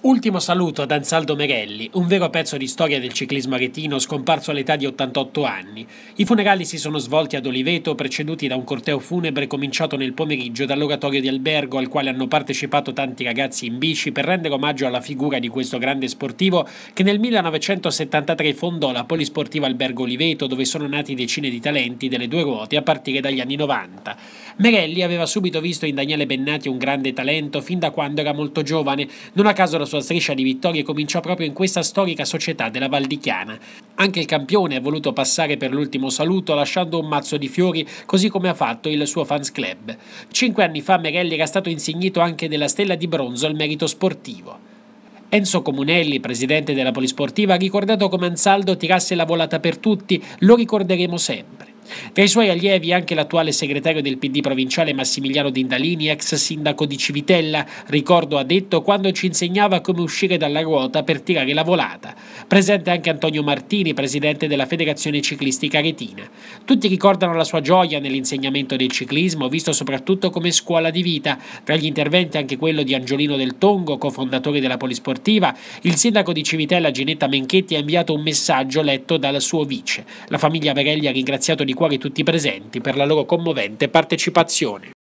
Ultimo saluto ad Ansaldo Merelli, un vero pezzo di storia del ciclismo aretino scomparso all'età di 88 anni. I funerali si sono svolti ad Oliveto, preceduti da un corteo funebre cominciato nel pomeriggio dall'oratorio di albergo al quale hanno partecipato tanti ragazzi in bici per rendere omaggio alla figura di questo grande sportivo che nel 1973 fondò la Polisportiva Albergo Oliveto, dove sono nati decine di talenti delle due ruote a partire dagli anni 90. Merelli aveva subito visto in Daniele Bennati un grande talento fin da quando era molto giovane, non a caso la sua striscia di vittorie cominciò proprio in questa storica società della Val di Chiana. Anche il campione ha voluto passare per l'ultimo saluto lasciando un mazzo di fiori, così come ha fatto il suo fans club. 5 anni fa Merelli era stato insignito anche della stella di bronzo al merito sportivo. Enzo Comunelli, presidente della Polisportiva, ha ricordato come Ansaldo tirasse la volata per tutti, lo ricorderemo sempre. Tra i suoi allievi anche l'attuale segretario del PD provinciale Massimiliano Dindalini, ex sindaco di Civitella, ricordo ha detto quando ci insegnava come uscire dalla ruota per tirare la volata. Presente anche Antonio Martini, presidente della Federazione Ciclistica Aretina. Tutti ricordano la sua gioia nell'insegnamento del ciclismo, visto soprattutto come scuola di vita, tra gli interventi anche quello di Angiolino Del Tongo, cofondatore della Polisportiva. Il sindaco di Civitella Ginetta Menchetti ha inviato un messaggio letto dal suo vice. La famiglia Merelli ha ringraziato di cuore tutti i presenti per la loro commovente partecipazione.